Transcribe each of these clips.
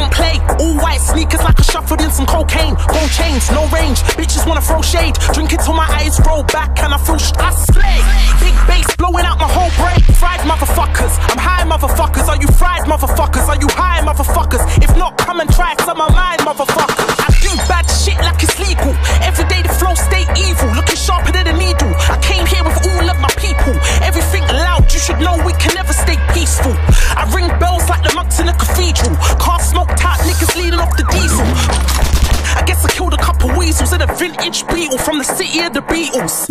don't play. All white sneakers like I shuffled in some cocaine. Gold chains, no range, bitches wanna throw shade. Drinking till my eyes roll back and I feel I slay. Big bass blowing out my whole brain. Fried motherfuckers, I'm high motherfuckers. Are you fried motherfuckers? Are you high motherfuckers? If not, come and try, cause I'm a mind motherfucker. I do bad shit like it's legal. Every day the flow stay evil, looking sharper than a needle. I came here with all of my people. Everything loud, you should know we can never stay peaceful. I ring bells like the monks in a cathedral. Car smoked out, niggas leaning off the diesel. I guess I killed a couple weasels in a vintage Beetle from the city of the Beatles.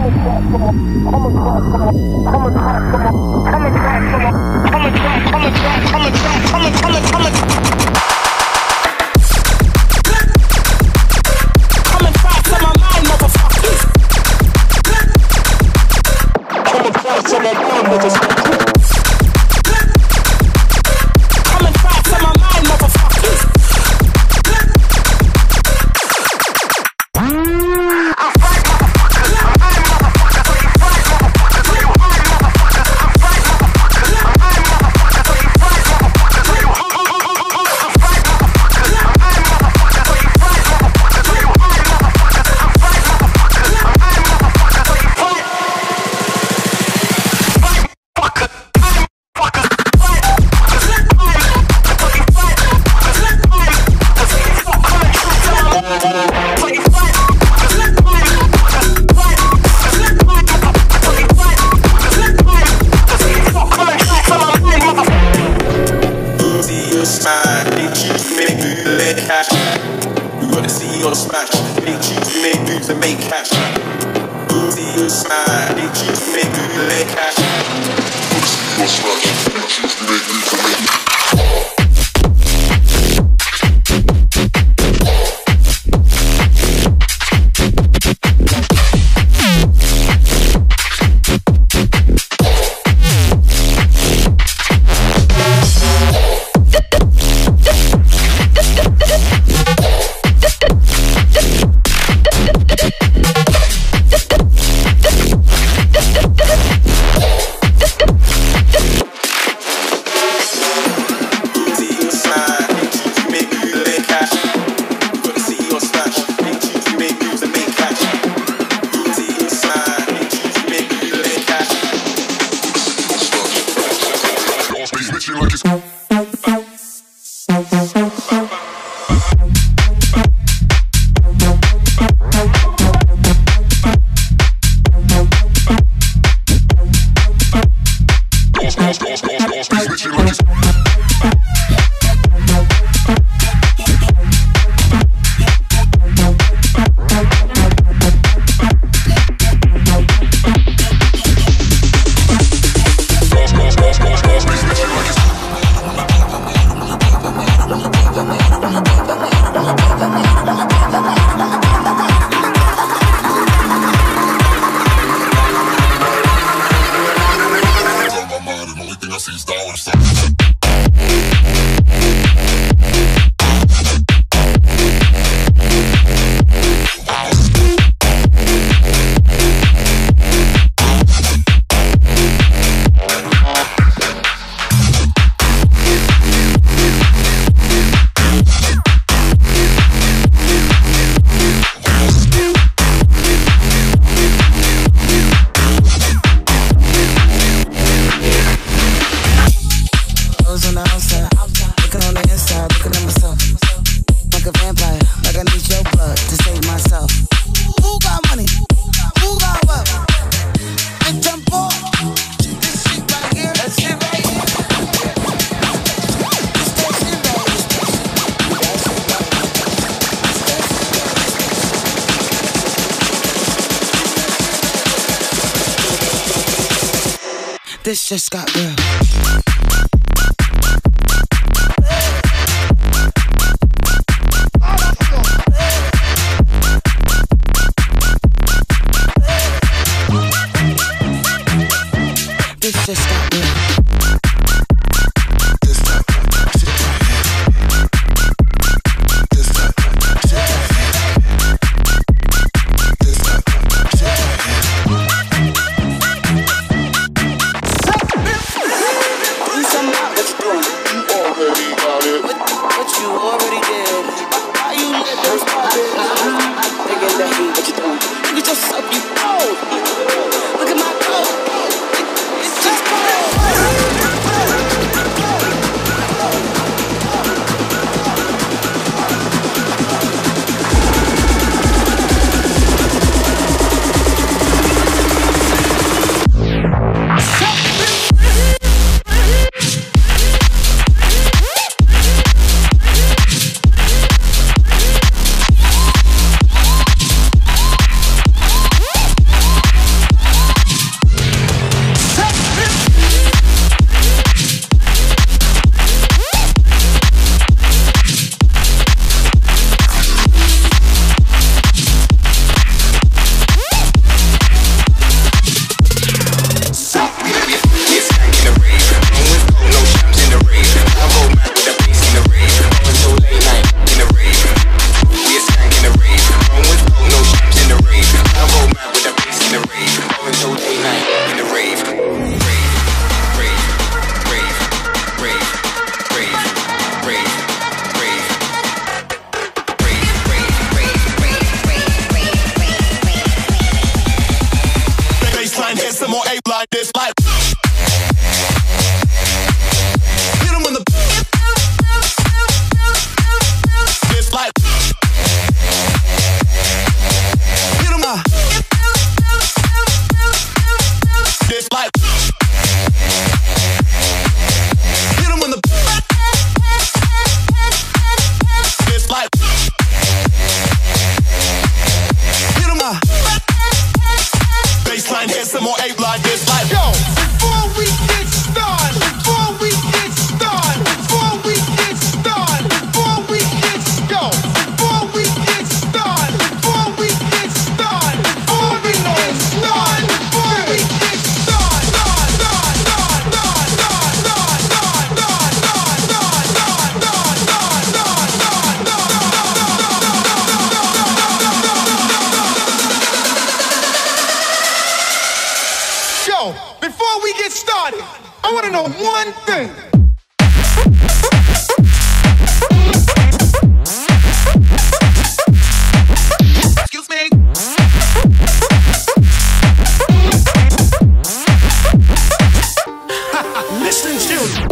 This just got real. This just got real. gon' ape like this, like yo. Before we get started, before we get started, before we get started, before we get yo, before we get started, before we get started, before we get started, before we get started. Yo, before we get started, I want to know one thing. Excuse me. Listen, children.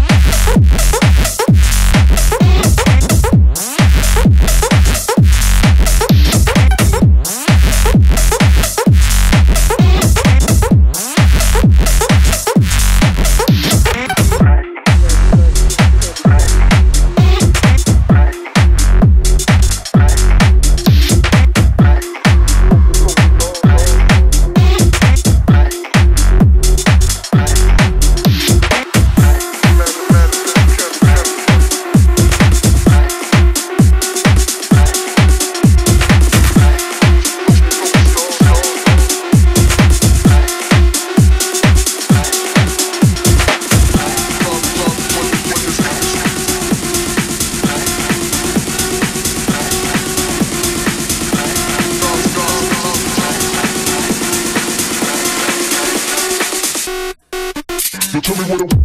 Tell me what I'm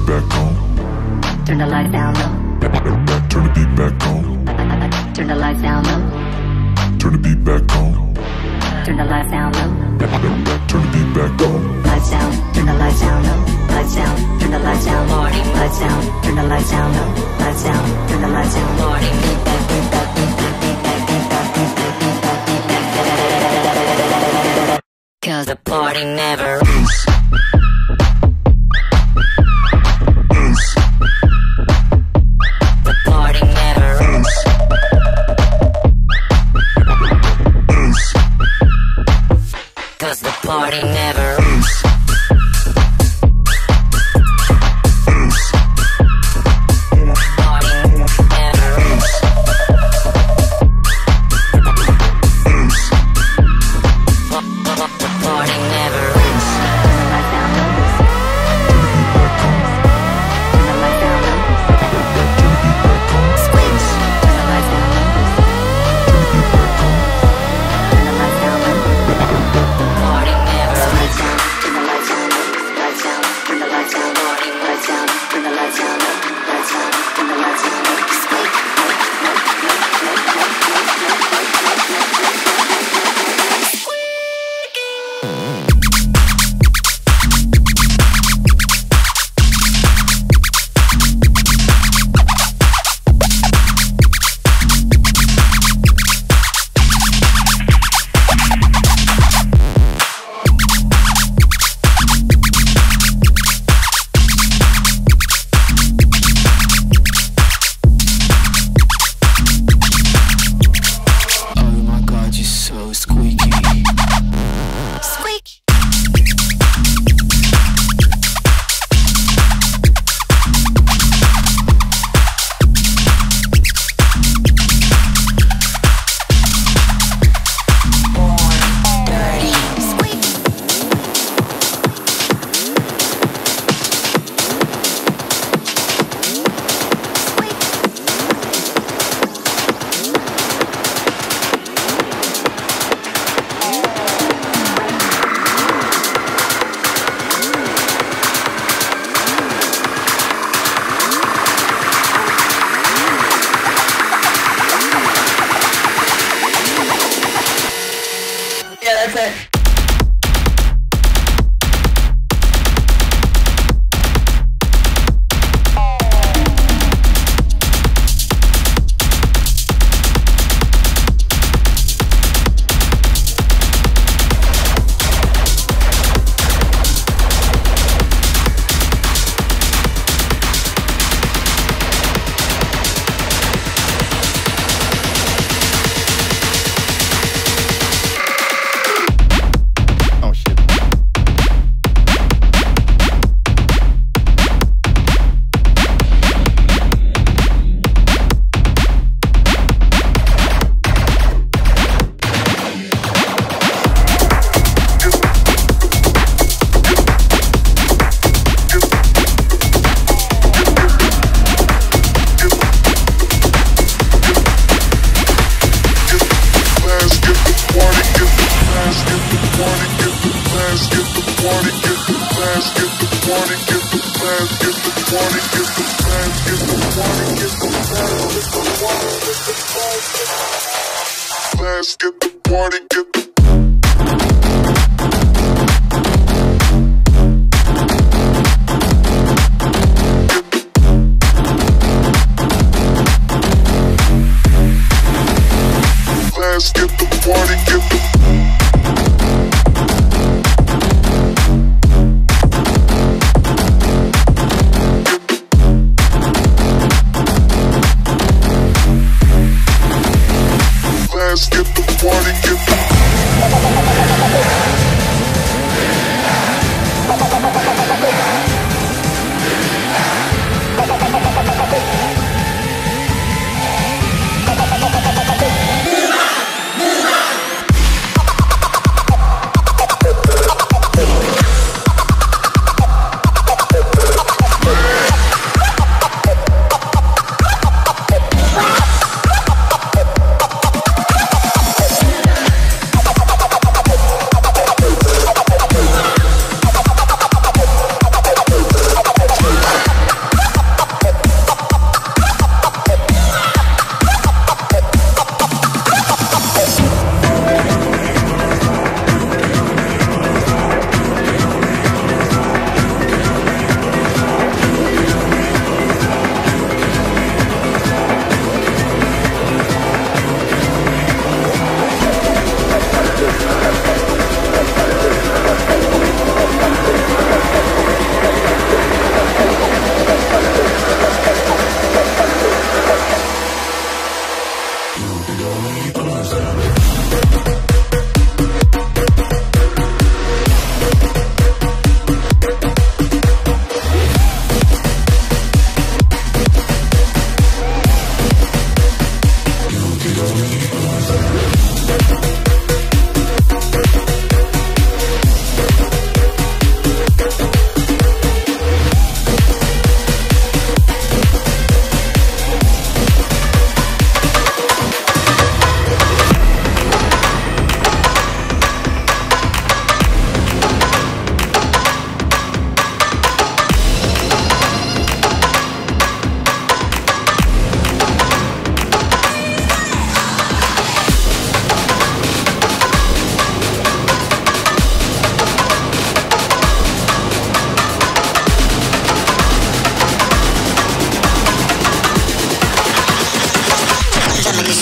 back on. Turn the lights down low. Turn the beat back on. Turn the lights down low. Turn the beat back on. Turn the lights down low. Turn the beat back on. Lights down. Turn the lights down low. Lights down. Turn the lights down. Party. Lights down. Turn the lights down low. Lights down. Turn the lights down. Party. Beat back. Beat back. Beat back. Beat back. Beat back. Beat back. Beat back. Beat back. 'Cause the party never ends. The party never ends. Cause the party never ends. Party never ends. The party never ends. Turn the lights down low. Turn the lights down low. Switch. Turn the lights down low. Turn the lights down low. Party never ends. Turn the lights down low. Lights down. Turn the lights down. Party lights down. Turn the lights down low. Lights down. Turn the lights down low. Switch. Let's get the party, get the let's get the party, get the let's get the party, get the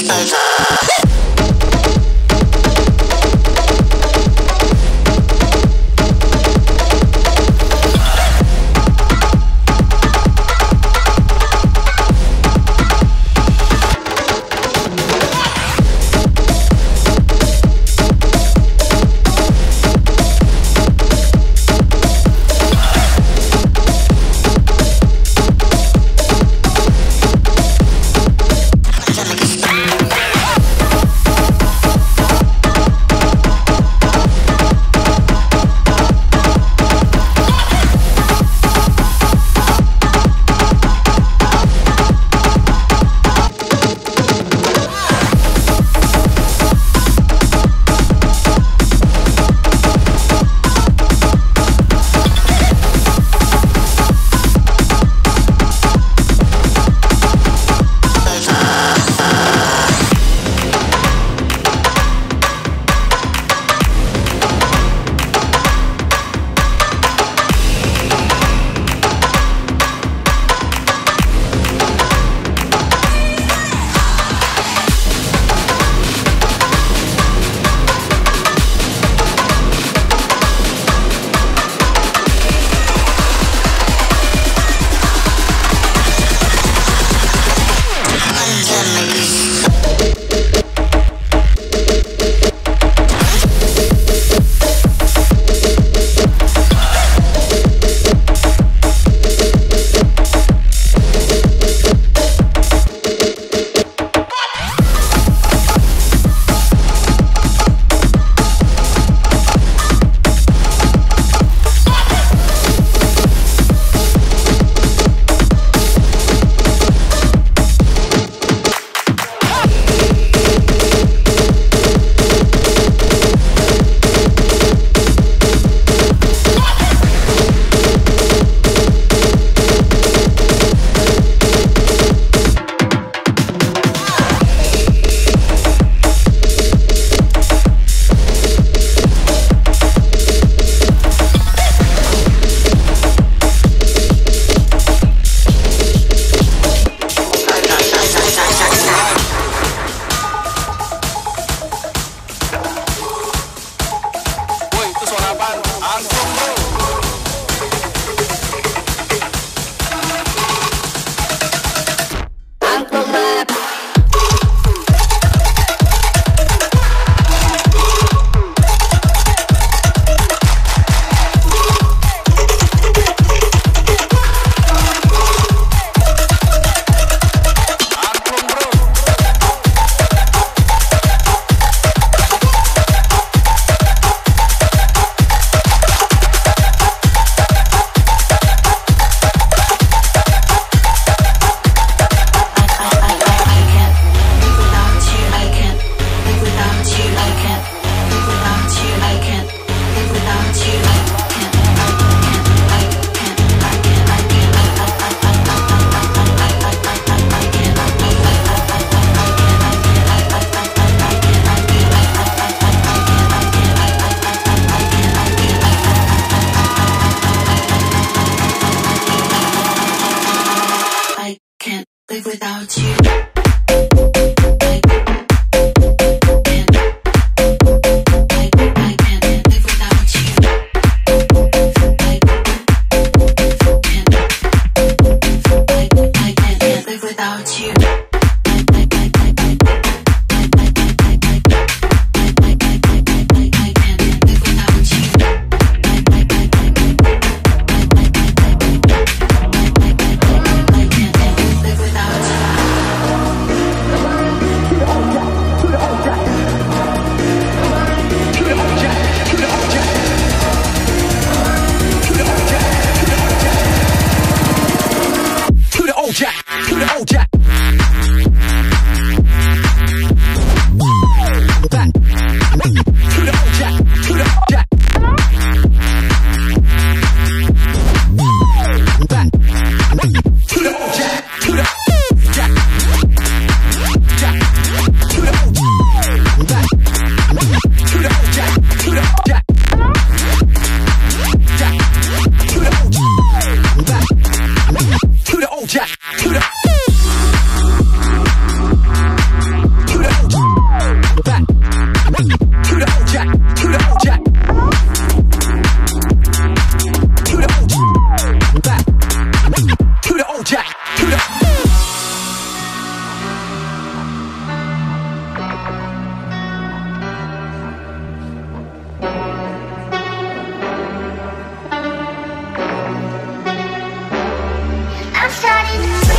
live without you. Jack to the. I'm starting